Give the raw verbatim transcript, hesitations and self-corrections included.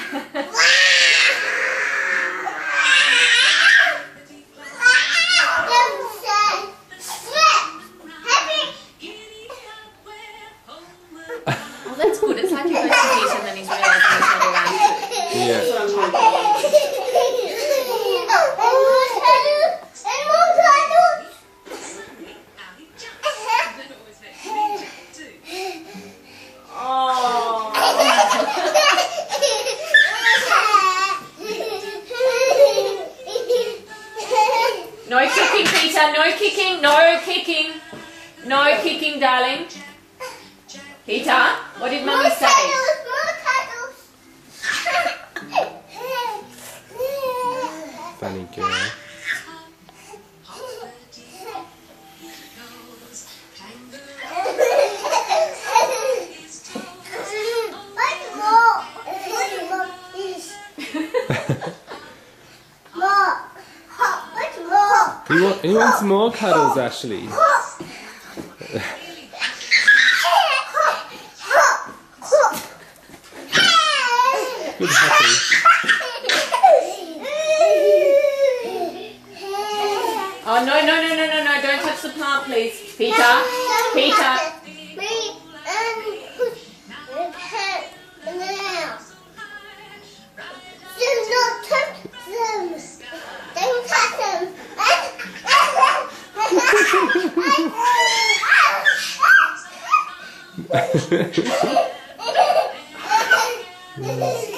Well, that's good. It's like he goes to Peter and then he's realising he's not around too. Yeah. That's what I'm hoping. No kicking, Peter. No kicking. No kicking. No kicking, darling. Peter, what did Mummy say? Funny girl. He, want, he wants more cuddles, Ashleigh. Good happy. Oh, no, no, no, no, no, no. Don't touch the plant, please. Peter. Peter. Mm.